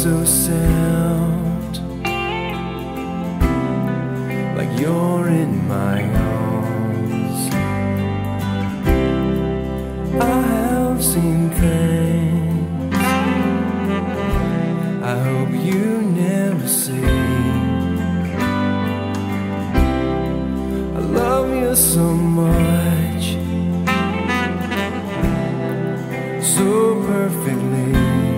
so sound, like you're in my arms. I have seen things I hope you never see. I love you so much, so perfectly.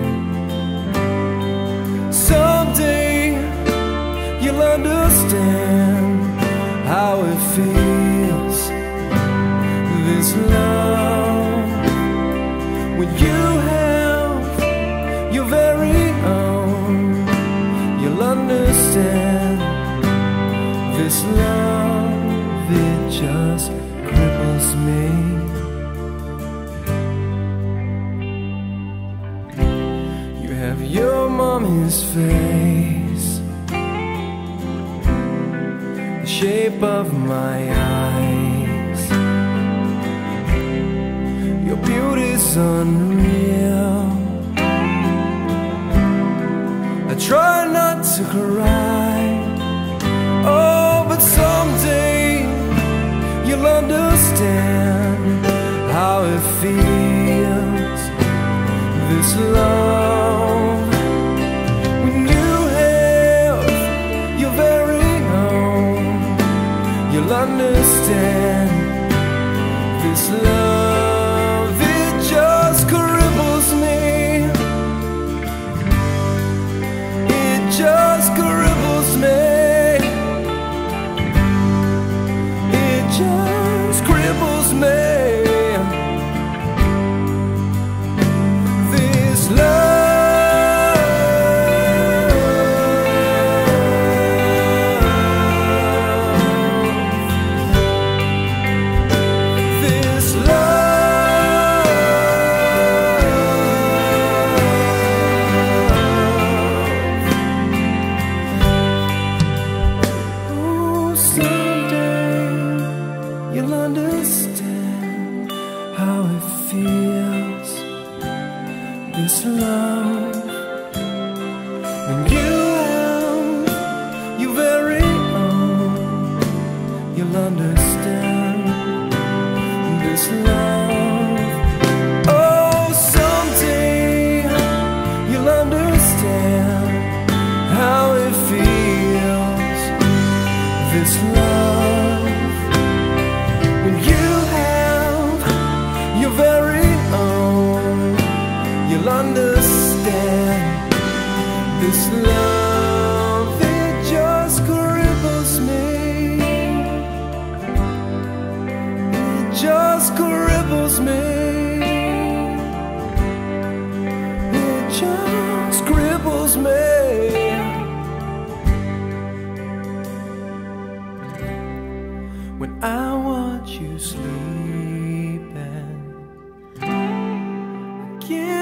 Someday you'll understand how it feels, this love, when you have your very own. You'll understand this love, it just cripples me. You have your mommy's face, the shape of my eyes. Your beauty's unreal. I try not to cry, oh, but someday you'll understand how it feels, this love, when you have your very own. You'll understand this love, it just cripples me. It just cripples me. It just cripples me. This you'll understand how it feels, this love, when you have your very own. You'll understand this love. Oh, someday you'll understand how it feels, this love, when you have your very own. You'll understand this love, it just cripples me. It just cripples me. It just cripples me. When I watch you sleeping, I can't